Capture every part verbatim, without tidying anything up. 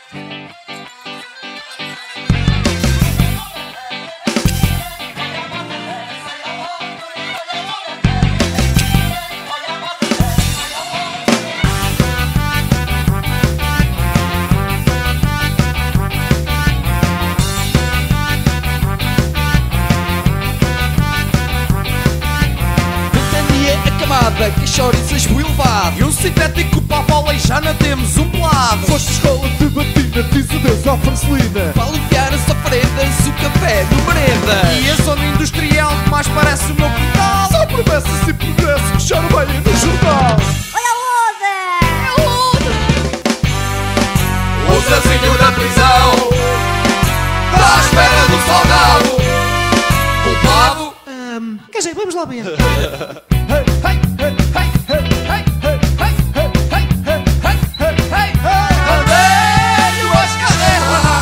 Que chouriças fui levado e um sintético para a bola e já não temos um pelado. Foste escola de batina, diz adeus à Francelina, para aliviar as oferendas, o café no merenda e a zona industrial que mais parece o meu quintal. Só promessas e progresso que já não vai no jornal. Olha o Oda! É outra! O Zezinho na prisão está à espera do salgado. Culpado? Um, quer dizer, vamos lá ver. Hey, hey, hey, hey, hey, hey, hey, hey, hey, hey, hey, hey, hey, hey. Bandeiro às cadelas.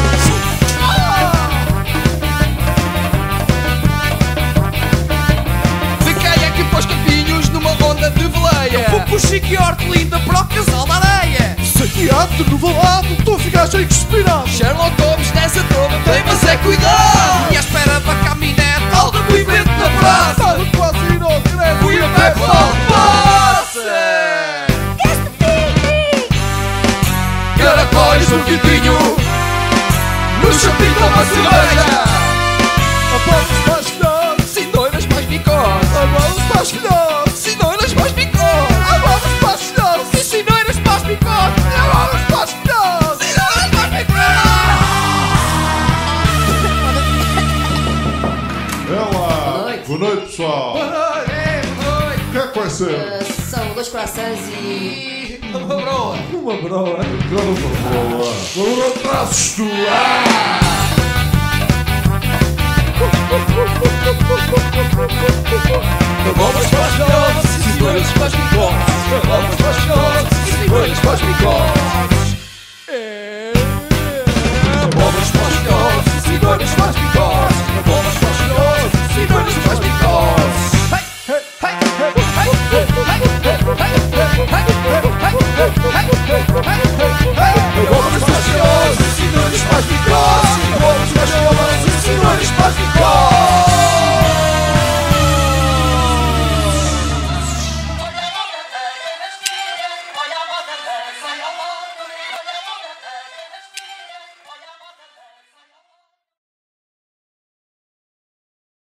Fiquei aqui para os campinhos numa onda de veleia. Vou pro Chico e Hortelinda para o casal da areia. Saqueado no valado, tu a ficar cheio de espinado. Sherlock Holmes nessa toda tem, mas é cuidado. E à espera da caminhonete, tal de movimento na praça. Estava quase a ir ao greve Fui a pé para o passe. Este pique! Caracóis no vidrinho, no chapinho com uma cerveja. Aplausos para as filhas, Sindoiras mais bicós. aplausos para as filhas, Sindoiras mais bicós. aplausos para as filhas, E sindoiras mais bicós. aplausos para as filhas. Sindoiras mais bicós. É lá! Boa noite, pessoal! Boa noite. O que é que vai ser? Uh, são dois croissants e... E uma broa. Uma broa. Boa! Boa traços tu! Bolas para as filhas. Sindoiras mais bicós.